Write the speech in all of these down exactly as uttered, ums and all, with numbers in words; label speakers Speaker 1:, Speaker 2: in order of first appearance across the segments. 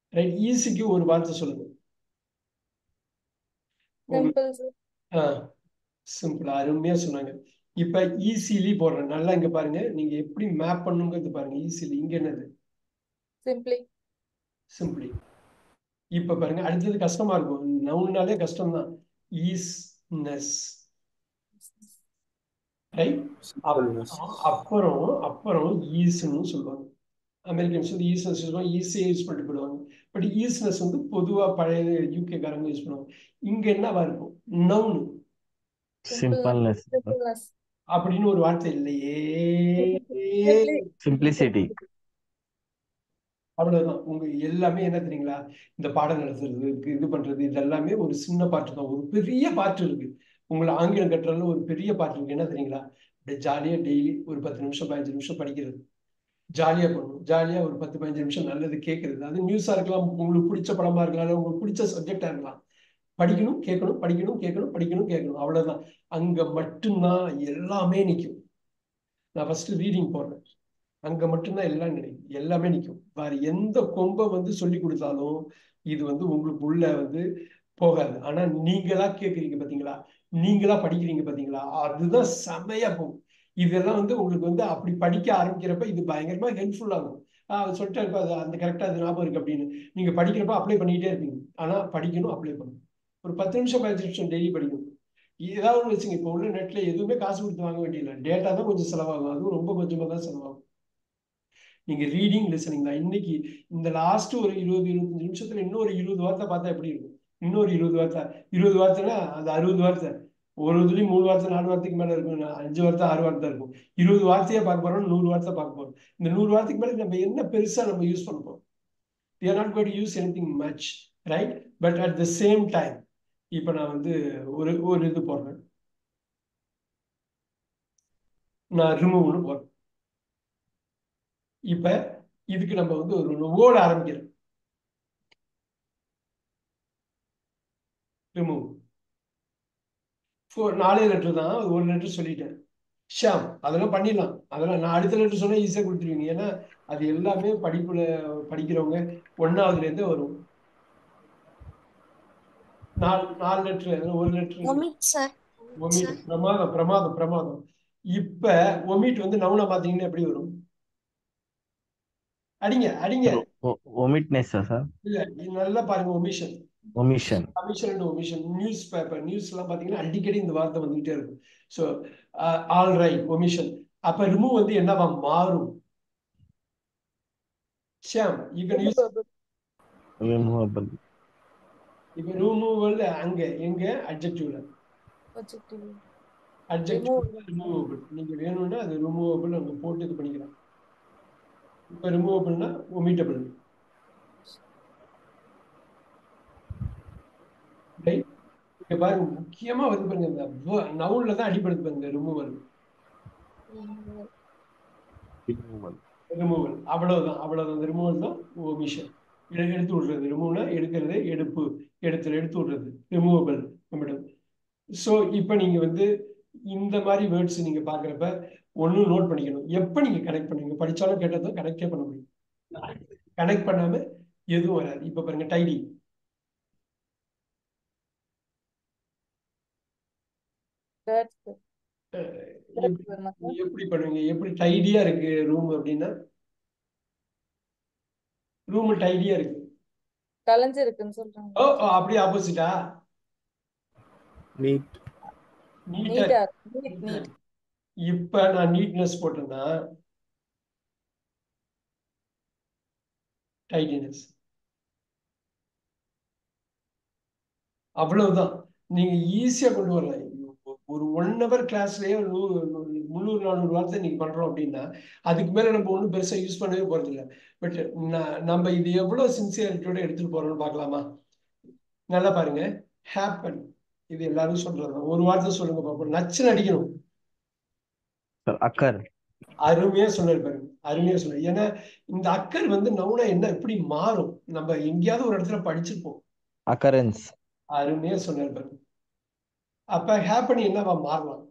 Speaker 1: Right. ஈஸிக்கு ஒரு வார்த்தை சொல்லுங்க.
Speaker 2: Simple
Speaker 1: simple. அருமையா சொன்னாங்க. இப்ப ஈஸிலி போடுறேன். நல்லா இங்க பாருங்க. நீங்க எப்படி மேப் பண்ணுங்கிறது பாருங்க. ஈஸிலி இங்க என்னது?
Speaker 2: Simply
Speaker 1: simply. இப்ப பாருங்க, அடுத்தது கஷ்டமா இருக்கும். நவுன்னாலே கஷ்டம் தான். ஈஸ்னஸ். ரைட்.
Speaker 3: Simpleness.
Speaker 1: அப்புறம் அப்புறம் ஈஸ்ன்னு சொல்லுவாங்க. அமெரிக்கன்ஸ் வந்து ஈஸ்னஸ் சொல்லுவாங்க. ஈஸியே யூஸ் பண்ணிட்டு போயிடுவாங்க. பட் ஈஸ்னஸ் வந்து பொதுவா பழைய யூகே காரங்க யூஸ் பண்ணுவாங்க. இங்க என்னவா இருக்கும்? Noun
Speaker 4: Simpleness.
Speaker 2: சிம்பிள்னஸ்
Speaker 1: அப்படின்னு ஒரு வார்த்தை இல்லையே.
Speaker 4: Simplicity.
Speaker 1: அவ்வளவுதான். உங்க எல்லாமே என்ன தெரியுங்களா? இந்த பாடம் நடத்துறதுக்கு இது பண்றது இதெல்லாமே ஒரு சின்ன பாட்டு தான். ஒரு பெரிய பாட்டு இருக்கு. உங்களை ஆங்கிலம் கட்டுறதுல ஒரு பெரிய பாட்டு இருக்கு. என்ன தெரியுங்களா? அப்படியே ஜாலியா டெய்லி ஒரு பத்து நிமிஷம் பதினஞ்சு நிமிஷம் படிக்கிறது. ஜாலியா பண்ணணும். ஜாலியா ஒரு பத்து பதினஞ்சு நிமிஷம் நல்லது கேட்கறது. அது நியூஸா இருக்கலாம், உங்களுக்கு பிடிச்ச படமா இருக்கலாம், இல்ல உங்களுக்கு பிடிச்ச சப்ஜெக்டா இருக்கலாம். படிக்கணும், கேட்கணும், படிக்கணும், கேட்கணும், படிக்கணும், கேட்கணும். அவ்வளவுதான். அங்க மட்டும்தான் எல்லாமே நிற்கும். நான் ஃபர்ஸ்ட் ரீடிங் போடுறேன். அங்க மட்டும்தான் எல்லாம் நினைக்கும். எல்லாமே நிற்கும். வேற எந்த கொம்பை வந்து சொல்லி கொடுத்தாலும் இது வந்து உங்களுக்கு உள்ள வந்து போகாது. ஆனா நீங்களா கேட்குறீங்க பாத்தீங்களா? நீங்களா படிக்கிறீங்க பாத்தீங்களா? அதுதான் செமையா போகும். இதெல்லாம் வந்து உங்களுக்கு வந்து அப்படி படிக்க ஆரம்பிக்கிறப்ப இது பயங்கரமா ஹெல்ப்ஃபுல் ஆகும். ஆஹ் சொல்லிட்டா இருப்பா அது அந்த கரெக்டா அது ஞாபகம் இருக்கு அப்படின்னு நீங்க படிக்கிறப்ப அப்ளை பண்ணிக்கிட்டே இருப்பீங்க. ஆனா படிக்கணும், அப்ளை பண்ணணும். ஒரு பத்து நிமிஷம் பதினஞ்சு நிமிஷம் டெய்லி படிக்கணும். ஏதாவது ஒன்று வச்சுங்க. இப்போ உள்ள நெட்ல எதுவுமே காசு கொடுத்து வாங்க வேண்டியதில்லை. டேட்டா தான் கொஞ்சம் செலவாகும். அதுவும் ரொம்ப கொஞ்சமா தான் செலவாகும். நீங்க ரீடிங் லிசனிங் தான். இன்னைக்கு இந்த லாஸ்ட் ஒரு இருபது இருபத்தஞ்சு நிமிஷத்துல இன்னொரு இருபது வார்த்தை பார்த்தா எப்படி இருக்கும்? இன்னொரு இருபது வார்த்தை. இருபது வார்த்தைன்னா அது அறுபது வார்த்தை. ஒரு இதுலயும் மூணு வார்த்தை நாலு வார்த்தைக்கு மேல இருக்கும். அஞ்சு வார்த்தை ஆறு வார்த்தை இருக்கும். இருபது வார்த்தையே பார்க்க போறோம், நூறு வார்த்தை பார்க்க போறோம். இந்த நூறு வார்த்தைக்கு மேல நம்ம என்ன பெருசா நம்ம யூஸ் பண்ண போறோம்? we are not going to use anything much, right? But at the same time, இப்ப நான் வந்து ஒரு ஒரு இது போடுறேன். நான் ரிமூவ்னு போடுறேன். இப்ப இதுக்கு நம்ம வந்து ஒரு ஓட ஆரம்பிக்கிறோம். ரிமூவ். நாலே லெட்டர் தான். ஒரு லெட்டர் சொல்லிட்டேன். ஷாம். அதெல்லாம் பண்ணிடலாம். அதெல்லாம் நான் அடுத்த லெட்டர் சொன்னா ஈஸியா கொடுத்துருவீங்க. ஏன்னா அது எல்லாமே படிப்புல படிக்கிறவங்க ஒன்னாவதுல இருந்தே வரும். நாலு நாலு லெட்டர், ஒரு லெட்டர்.
Speaker 5: Omit sir.
Speaker 1: ஒமிட். பிரமாதம் பிரமாதம் பிரமாதம். இப்ப ஒமிட் வந்து நவுனா பாத்தீங்கன்னா எப்படி வரும்? அடிங்க அடிங்க.
Speaker 4: Omitness, sir.
Speaker 1: இல்ல நல்லா பாருங்க. Omission.
Speaker 4: Omission.
Speaker 1: Commission and omission. News paper news எல்லாம் பாத்தீங்கன்னா அடிக்கடி இந்த வார்த்தை வந்துகிட்டே இருக்கும். So all right. ஒமிஷன். அப்ப ரிமூவ் வந்து என்னவா மாறும்? Sham, you can use.
Speaker 4: Removable.
Speaker 1: இப்ப ரிமூவல் அங்க எங்க? அட்ஜெக்டிவ்ல. Adjective removable. நீங்க வேணும்னா அது ரிமூவபிள் அங்க போட்டு இது பண்ணிக்கலாம். இப்ப ரிமூவபிள்னா ஒமிட்டபிள். ரைட். இங்க பாருங்க முக்கியமா வந்து பாருங்க இந்த நவுன்ல தான் அடிப்படுது பாருங்க. Removal
Speaker 4: Removal.
Speaker 1: ரிமூவல். அவ்வளவுதான் அவ்வளவுதான். ரிமூவல் தான் ஒமிஷன். எடுத்து விடுறது. ரிமூவ்னா எடுக்கிறது, எடுப்பு, எடுத்து எடுத்து விடுறது. ரிமூவபிள். ஸோ இப்போ நீங்க வந்து இந்த மாதிரி வேர்ட்ஸ் நீங்க பாக்குறப்ப ஒண்ணு நோட் பண்ணிக்கணும். எப்ப நீங்க கனெக்ட் பண்ணுவீங்க? படிச்சாலும் கேட்டதும் கனெக்டே பண்ண முடியும். கனெக்ட் பண்ணாம எதுவும் வராது. இப்ப பாருங்க டைடி. எப்படி பண்ணுவீங்க? எப்படி டைடியா இருக்கு ரூம் அப்படின்னா? ரூம் டைடியா இருக்கு.
Speaker 2: கலஞ்சு இருக்குன்னு சொல்றாங்க.
Speaker 1: ஓ அப்படியே ஆப்போசிட்டா?
Speaker 3: Neat.
Speaker 1: நீட்டா.
Speaker 2: Neat neat.
Speaker 1: இப்ப நான் நீட்னஸ் போட்டேன்னா டைடினஸ். அவ்வளவுதான். நீங்க ஈஸியா கொண்டு வரலாம். ஒரு ஒன் ஹவர் கிளாஸ்லயே முந்நூறு நானூறு வார்த்தை நீங்க பண்றோம் அப்படின்னா அதுக்கு மேல நம்ம ஒன்றும் பெருசா யூஸ் பண்ணவே போறது இல்லை. பட் நம்ம இது எவ்வளவு சின்சியரிட்டியோட எடுத்துட்டு போறோம்னு பார்க்கலாமா? நல்லா பாருங்க. ஹேப்பன். இது எல்லாரும் சொல்றது. ஒரு வார்த்தை சொல்லுங்க பார்ப்போம். நச்சு நடிக்கணும்.
Speaker 4: Sir, occur.
Speaker 1: அருமையா சொன்னாரு பாருங்க. அருமையா சொன்னாரு. ஏன்னா இந்த அக்கர் வந்து நவுனா என்ன எப்படி மாறும்? நம்ம எங்கேயாவது ஒரு இடத்துல படிச்சிருப்போம்.
Speaker 4: Occurrence.
Speaker 1: அருமையா சொன்னாரு பாருங்க. அப்ப ஹேப்பன் என்னவா மாறலாம்?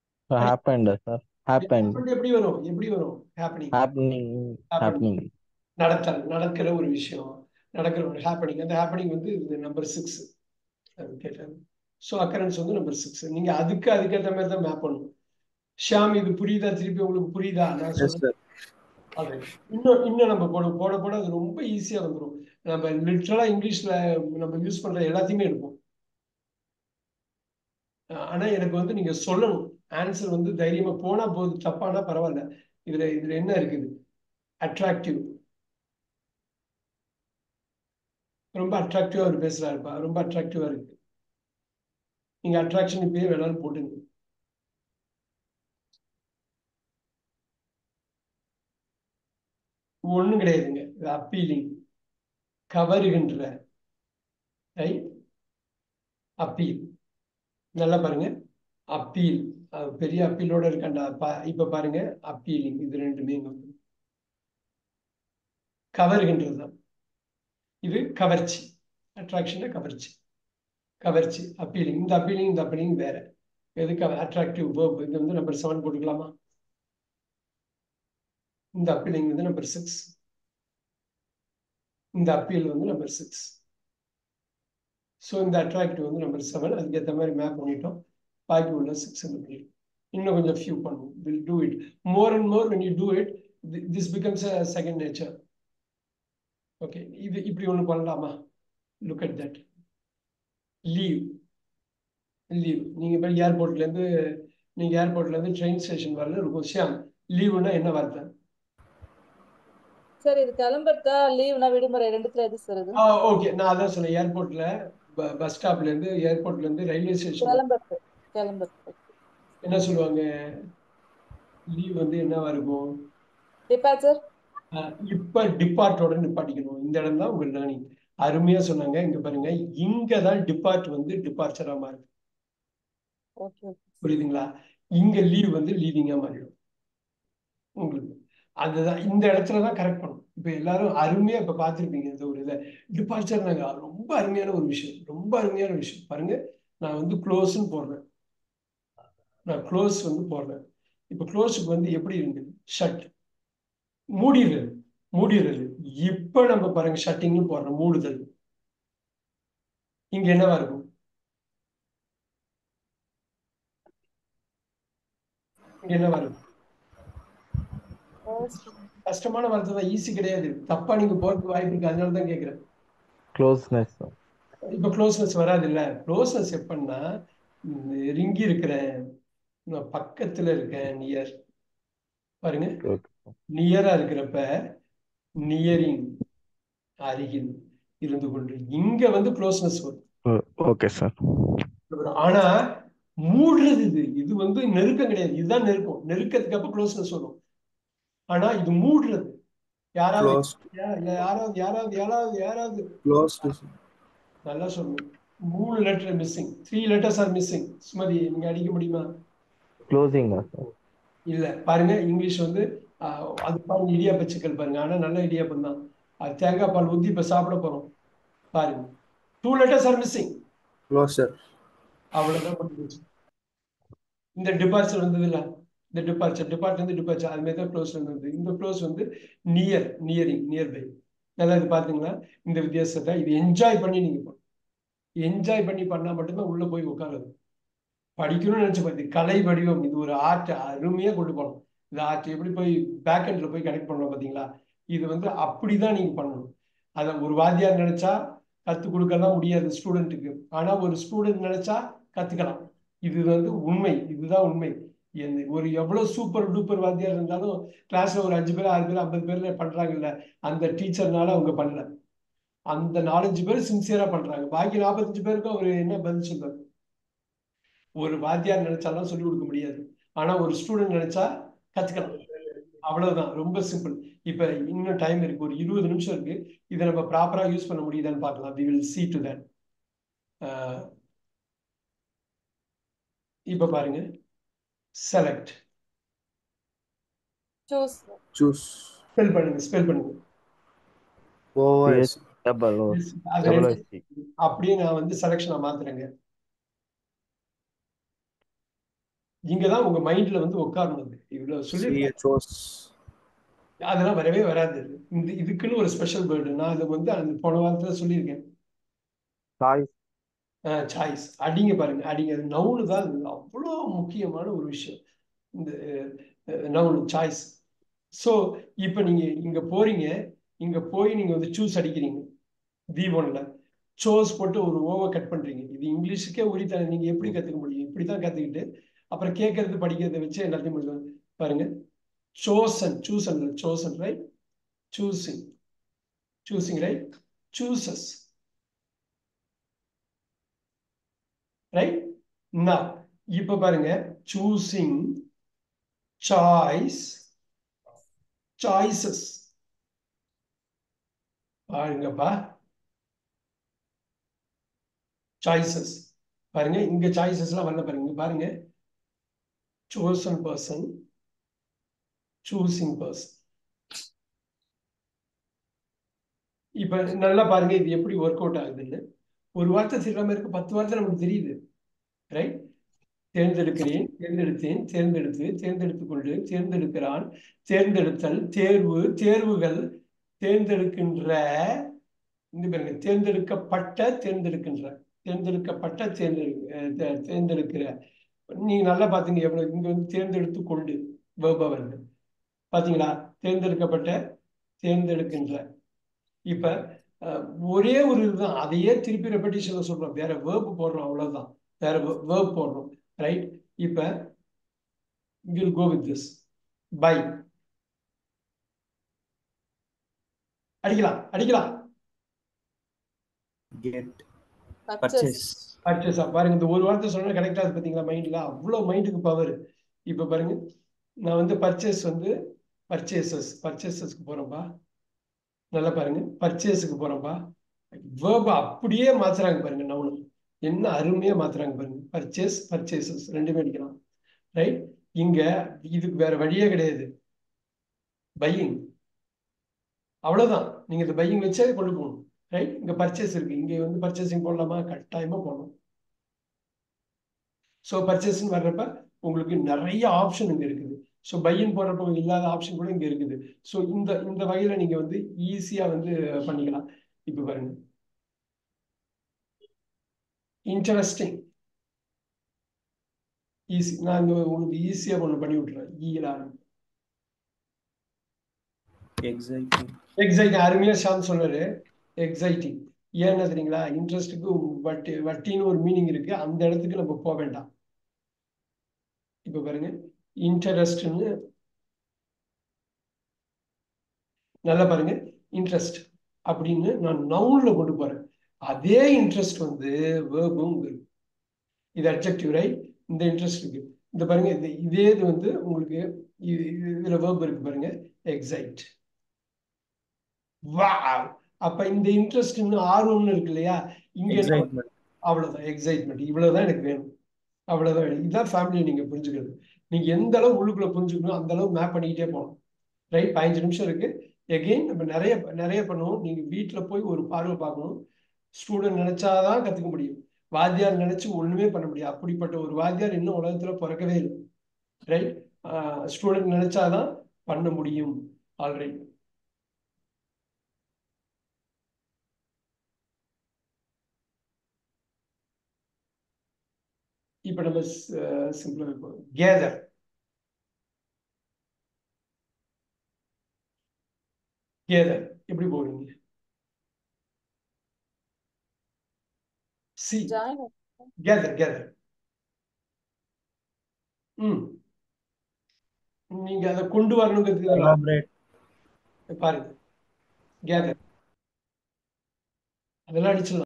Speaker 4: Happened, sir. Happened.
Speaker 1: எப்படி வரும்? எப்படி வரும்? ஹேப்பனிங்.
Speaker 4: Happening. Happening.
Speaker 1: நடத்தல், நடக்கிற ஒரு விஷயம், நடக்கிற ஒரு ஹேப்பனிங். அந்த ஹேப்பனிங் வந்து நம்பர் சிக்ஸ் கேட்டாங்க. ஸோ அக்கரன்ஸ் வந்து நம்பர் சிக்ஸ். நீங்க அதுக்கு அதுக்கேற்ற மாதிரி தான் மேப் பண்ணணும். ஷியாம், இது புரியுதா? திருப்பி உங்களுக்கு புரியுதா நான்
Speaker 3: எஸ்
Speaker 1: சொல்றேன்?
Speaker 3: சார்.
Speaker 1: அது இன்னும் இன்னும் நம்ம போட போட போட அது ரொம்ப ஈஸியா வந்துடும். நம்ம லிட்ரலா இங்கிலீஷ்ல நம்ம யூஸ் பண்ற எல்லாத்தையுமே எடுப்போம். ஆனா எனக்கு வந்து நீங்க சொல்லணும் ஆன்சர் வந்து தைரியமா போனா போது, தப்பானா பரவாயில்ல. இதுல இதுல என்ன இருக்குது? அட்ராக்டிவ். ரொம்ப அட்ராக்டிவா அவர் பேசுறாருப்பா, ரொம்ப அட்ராக்டிவா இருக்கு. நீங்க அட்ராக்ஷன் இப்பயே வேணாலும் போட்டுங்க. ஒண்ணும் கிடையாதுங்க. இது அப்பீலிங், கவருகின்ற, ரைட்? அப்பீல். நல்லா பாருங்க, அப்பீல் பெரிய அப்பீலோட இருக்காண்டா. இப்ப பாருங்க, அப்பீலிங். இது ரெண்டுமே வந்து கவருகின்றது தான். இது கவர்ச்சி, அட்ராக்ஷன் கவர்ச்சி, கவர்ச்சி அப்பீலிங். இந்த அப்பீலிங் இந்த அப்பீலிங் வேற. எதுக்கு அட்ராக்டிவ் வேர்ப்? இது வந்து நம்பர் செவன் போட்டுக்கலாமா? இந்த அப்பீலிங் வந்து நம்பர் சிக்ஸ், இந்த அப்பீல் வந்து நம்பர் சிக்ஸ். ஸோ இந்த அட்ராக்டிவ் வந்து நம்பர் செவன். அதுக்கேற்ற மாதிரி மேப் பண்ணிட்டோம். பாக்கி உள்ள சிக்ஸ் பண்ணிட்டோம். இன்னும் கொஞ்சம் ஃபியூ பண்ணுவோம். Will do it more and more. When you do it, this becomes a second nature. Okay, இது இப்படி ஒன்று பண்ணலாமா? Look at that. Leave, leave. நீங்க போய் ஏர்போர்ட்ல இருந்து நீங்க ஏர்போர்ட்ல இருந்து ட்ரெயின் ஸ்டேஷன் வரல இருக்கும். ஷியாம், லீவுனா என்ன வார்த்தை?
Speaker 2: சார் இது கிளம்புறதா லீவ்னா விடுமுறை ரெண்டுத்துல எது சார் இது?
Speaker 1: ஆ ஓகே, நான் அதான் சொன்னேன். ஏர்போர்ட்ல பஸ் ஸ்டாப்ல இருந்து ஏர்போர்ட்ல இருந்து ரயில்வே ஸ்டேஷன்
Speaker 2: கிளம்புறது, கிளம்புறது.
Speaker 1: என்ன சொல்லுவாங்க? லீவ் வந்து என்னவா இருக்கும்?
Speaker 2: டிபார்ச்சர்.
Speaker 1: இப்ப டிபார்ட்டோட நிப்பாட்டிக்கணும். இந்த இடம் தான் உங்க லேர்னிங். அருமையா சொன்னாங்க. இங்க பாருங்க, இங்கதான் டிபார்ட் வந்து டிபார்ச்சரா மாறுது.
Speaker 2: Okay okay.
Speaker 1: புரியுதுங்களா? இங்க லீவ் வந்து லீவிங்கா மாறிடும் உங்களுக்கு. அதுதான் இந்த இடத்துலதான் கரெக்ட் பண்ணும். இப்ப எல்லாரும் அருமையா இப்ப பார்த்திருப்பீங்க. இந்த ஒரு இதை டிபார்ச்சர் நாங்க ரொம்ப அருமையான ஒரு விஷயம், ரொம்ப அருமையான விஷயம். பாருங்க, நான் வந்து க்ளோஸ்ன்னு போடுறேன். நான் க்ளோஸ் வந்து போடுறேன். இப்ப க்ளோஸுக்கு வந்து எப்படி இருக்கு? ஷட், மூடிடுறது, மூடிடுறது. இப்ப நம்ம பாருங்க, ஷட்டிங்னு போடுறோம், மூடுதல். இங்க என்னவா இருக்கும்? இங்க என்னவா இருக்கும்? கஷ்டமான வார்த்தை தான், ஈஸி கிடையாது. தப்பா நீங்க போறதுக்கு வாய்ப்பு இருக்கு. அதனால தான் கேட்கிறேன்.
Speaker 4: க்ளோஸ்னஸ்.
Speaker 1: இப்ப க்ளோஸ்னஸ் வராது இல்ல. க்ளோஸ்னஸ் எப்படின்னா, நெருங்கி இருக்கிறேன், நான் பக்கத்துல இருக்கேன், நியர். பாருங்க, நியரா இருக்கிறப்ப நியரிங், அருகில் இருந்து கொண்டு. இங்க வந்து க்ளோஸ்னஸ் வரும்.
Speaker 4: Okay sir.
Speaker 1: ஆனா மூடுறது இது இது வந்து நெருக்கம் கிடையாது. இதுதான் நெருக்கம். நெருக்கத்துக்கு அப்ப க்ளோஸ்னஸ் வரும். ஆனா இது மூடுறது. யாராவது
Speaker 3: Closed.
Speaker 1: யாராவது யாராவது யாராவது யாராவது
Speaker 3: Closed.
Speaker 1: நல்லா சொல்லணும். மூணு letter missing, three letters are missing. Sumathi, நீங்க அடிக்க முடியுமா?
Speaker 4: Closing sir.
Speaker 1: இல்ல பாருங்க, இங்கிலீஷ் வந்து அது பாருங்க, இடியாப்ப சிக்கல் பாருங்க. ஆனா நல்ல இடியாப்பம் தான். அது தேங்காய் பால் ஊத்தி இப்ப சாப்பிட போறோம். பாருங்க, two letters are missing.
Speaker 3: Closer.
Speaker 1: அவ்வளவுதான் முடிஞ்சிச்சு. இந்த டிபார்ச்சர் வந்தது இல்ல, இந்த டிபார்ச்சர் டிபார்ட் வந்து டிபார்ச்சர் அது மாதிரி தான் க்ளோஸ் வந்தது. இந்த க்ளோஸ் வந்து நியர், நியரிங், நியர்பை. நல்லா இது பாத்தீங்களா இந்த வித்தியாசத்தை? இது என்ஜாய் பண்ணி நீங்க பண்ணணும். என்ஜாய் பண்ணி பண்ணா மட்டும்தான் உள்ள போய் உட்காருது. படிக்கணும்னு நினைச்சு பார்த்து கலை வடிவம், இது ஒரு ஆர்ட். அருமையா கொண்டு போகணும். இந்த ஆர்ட் எப்படி போய் பேக் எண்ட்ல போய் கனெக்ட் பண்ணணும் பாத்தீங்களா? இது வந்து அப்படிதான் நீங்க பண்ணணும். அதை ஒரு வாத்தியார் நினைச்சா கத்துக் கொடுக்கலாம் முடியாது ஸ்டூடெண்ட்டுக்கு. ஆனா ஒரு ஸ்டூடெண்ட் நினைச்சா கத்துக்கலாம். இது வந்து உண்மை, இதுதான் உண்மை. ஒரு எவ்வளவு சூப்பர் டூப்பர் வாத்தியார் இருந்தாலும் கிளாஸ்ல ஒரு அஞ்சு பேர் ஆறு பேர் ஐம்பது பேர்ல பண்றாங்கல்ல, அந்த டீச்சர்னால அவங்க பண்ணல. அந்த நாலஞ்சு பேர் சின்சியரா பண்றாங்க. பாக்கி நாற்பத்தஞ்சு பேருக்கும் அவர் என்ன பதில் சொல்றாரு? ஒரு வாத்தியார் நினைச்சாலும் சொல்லிக் கொடுக்க முடியாது. ஆனா ஒரு ஸ்டூடெண்ட் நினைச்சா கத்துக்கலாம். அவ்வளவுதான், ரொம்ப சிம்பிள். இப்ப இன்னும் டைம் இருக்கு, ஒரு இருபது நிமிஷம் இருக்கு. இதை நம்ம ப்ராப்பரா யூஸ் பண்ண முடியுதான்னு பார்க்கலாம். we will see to that. இப்ப பாருங்க, செலக்ட்,
Speaker 2: சூஸ்.
Speaker 3: Choose.
Speaker 1: ஸ்பெல் பண்ணுங்க, ஸ்பெல் பண்ணுங்க.
Speaker 3: O S.
Speaker 4: டபுள் ஓ
Speaker 1: அது
Speaker 4: டபுள்
Speaker 1: ரெண்டு
Speaker 4: ஓசி.
Speaker 1: அப்படியே நான் வந்து செலக்ஷனா மாத்துறேங்க. இங்கதான் உங்க மைண்ட்ல வந்து உட்காரணும். இவ்வளவு சொல்லி
Speaker 3: C H O S.
Speaker 1: அதெல்லாம் வரவே வராது. இந்த இதுக்குன்னு ஒரு ஸ்பெஷல் வேர்டு நான் அதை வந்து அந்த போன வாரத்துல சொல்லியிருக்கேன்.
Speaker 4: சாய்ஸ்.
Speaker 1: சாய்ஸ் அடிங்க பாருங்க, அடிங்க. நவுனு தான் அவ்வளோ முக்கியமான ஒரு விஷயம் இந்த நவுனு சாய்ஸ். ஸோ இப்போ நீங்க இங்க போறீங்க, இங்க போய் நீங்க வந்து சூஸ் அடிக்கிறீங்க வி ஒன்ல சோஸ் போட்டு ஒரு ஓவை கட் பண்றீங்க. இது இங்கிலீஷுக்கே உரித்தானே, நீங்க எப்படி கத்துக்க முடியும்? இப்படிதான் கத்துக்கிட்டு அப்புறம் கேட்கறது படிக்கிறத வச்சு எல்லாத்தையும் முடியும். பாருங்க, chosen chosen chosen right, choosing choosing right, chooses right. now இப்ப பாருங்க, choosing, choice, choices. பாருங்கப்பா, choices. பாருங்க இங்க சாய்ஸஸ்லாம் வரல பாருங்க. இங்க பாருங்க, chosen person, choosing person. இப்ப நல்லா பாருங்க இது எப்படி ஒர்க் அவுட் ஆகுதுன்னு. ஒரு வார்த்தை தெரியாம இருக்கு, பத்து வார்த்தை நமக்கு தெரியுது ரைட். தேர்ந்தெடுக்கிறேன், தேர்ந்தெடுத்தேன், தேர்ந்தெடுத்து, தேர்ந்தெடுத்துக் கொண்டு, தேர்ந்தெடுக்கிறான், தேர்ந்தெடுத்தல், தேர்வு, தேர்வுகள், தேர்ந்தெடுக்கின்ற, இந்த பாருங்க, தேர்ந்தெடுக்கப்பட்ட, தேர்ந்தெடுக்கின்ற, தேர்ந்தெடுக்கப்பட்ட, தேர்ந்தெடு தேர்ந்தெடுக்கிற. நீங்க நல்லா பாத்தீங்க எவ்வளவு இங்க வந்து தேர்ந்தெடுத்து கொண்டு வேர்பா வருது பாத்தீங்களா? தேர்ந்தெடுக்கப்பட்ட, தேர்ந்தெடுக்கின்ற. இப்ப ஒரே ஒரு இதுதான், அதையே திருப்பி ரெப்படிஷன்ல சொல்றோம், வேற வேர்ப் போடுறோம், அவ்வளவுதான். வேற வேர்ப் போடுறோம் ரைட். இப்ப we'll go with this. buy, அடிக்கலாம் அடிக்கலாம்.
Speaker 3: get,
Speaker 2: Purchase.
Speaker 3: purchase,
Speaker 1: purchase. பாருங்க இந்த ஒரு வார்த்தை சொன்னா கரெக்டா இருக்கு பாத்தீங்களா? மைண்ட்ல அவ்வளவு மைண்டுக்கு பவர். இப்ப பாருங்க, நான் வந்து பர்ச்சேஸ் வந்து பர்ச்சேசஸ் பர்ச்சேசஸ்க்கு போறேன்பா. நல்லா பாருங்க, பர்ச்சேஸுக்கு போறேன்பா. வேர்பை அப்படியே மாத்துறாங்க பாருங்க, நவுனு என்ன அருமையா மாத்துறாங்க பாருங்க. பர்ச்சேஸ், பர்ச்சேசஸ் ரெண்டுமே அடிக்கலாம் ரைட். இங்க இதுக்கு வேற வழியே கிடையாது, பையிங். அவ்வளவுதான், நீங்க இந்த பையிங் வச்சே கொண்டு போகணும் ரைட். இங்க பர்ச்சேஸ் இருக்கு, இங்க வந்து பர்ச்சேசிங் போடலாமா? கட்டாயமா போடணும். ஸோ பர்ச்சேஸ்ன்னு வர்றப்ப உங்களுக்கு நிறைய ஆப்ஷன் இங்க இருக்குது. ஸோ பையிங் போடுறப்ப இல்லாத ஆப்ஷன் கூட இங்க இருக்குது. ஸோ இந்த இந்த வகையில நீங்க வந்து ஈஸியா வந்து பண்ணிக்கலாம். இப்ப பாருங்க, இன்ட்ரெஸ்டிங், ஈஸி. நான் இங்க உங்களுக்கு ஈஸியா ஒன்று பண்ணி விட்டுறேன். ஈலாம்
Speaker 3: exciting,
Speaker 1: எக்ஸைட்டிங். அருமையா ஷாம் சொன்னாரு, எக்ஸைட்டிங். ஏன்னா தெரியுங்களா? இன்ட்ரெஸ்ட்டுக்கு வட்டி வட்டின்னு ஒரு மீனிங் இருக்கு, அந்த இடத்துக்கு நம்ம போக வேண்டாம். இப்ப பாருங்க, இன்ட்ரெஸ்ட்னு நல்லா பாருங்க, இன்ட்ரெஸ்ட் அப்படின்னு நான் நவுன்ல கொண்டு போறேன். அதே இன்ட்ரெஸ்ட் வந்து வேர்பும் இருக்கு. இது அட்ஜெக்டிவ் ரைட். இந்த இன்ட்ரெஸ்ட் இருக்கு, இந்த பாருங்க, இது இதே இது வந்து உங்களுக்கு இதுல வேர்ப் இருக்கு பாருங்க, எக்ஸைட். வா, அப்ப இந்த இன்ட்ரெஸ்ட் ஆர்வம்னு இருக்கு இல்லையா? இங்க என்ன?
Speaker 3: excitement,
Speaker 1: அவ்வளவுதான், எக்ஸைட்மெண்ட். இவ்வளவுதான் எனக்கு வேணும், அவ்வளவுதான் வேணும். இதுதான் ஃபேமிலியை நீங்க புரிஞ்சுக்கிறது. நீங்க எந்த அளவு உள்ளுக்குள்ள புரிஞ்சுக்கணும் அந்த அளவு மேப் பண்ணிக்கிட்டே போகணும் ரைட். பதினஞ்சு நிமிஷம் இருக்கு. எகெயின் நம்ம நிறைய நிறைய பண்ணுவோம். நீங்க வீட்டுல போய் ஒரு பார்வை பார்க்கணும். ஸ்டூடெண்ட் நினைச்சாதான் கத்துக்க முடியும், வாத்தியார் நினைச்சு ஒண்ணுமே பண்ண முடியாது. அப்படிப்பட்ட ஒரு வாத்தியார் இன்னும் உலகத்துல பிறக்கவே இல்லை ரைட். ஸ்டூடெண்ட் நினைச்சாதான் பண்ண முடியும். ஆல்ரைட். இப்ப நம்ம சிம்பிளா இருப்போம். கேதர், கேதர் எப்படி போவீங்க? சி,
Speaker 2: Join.
Speaker 1: Gather, gather. ம் நீங்க அதை கொண்டு வரணுங்கிறதுக்கு
Speaker 3: collaborate,
Speaker 1: பாருங்க, கேதர் அதெல்லாம் அடிச்சிடலாம்.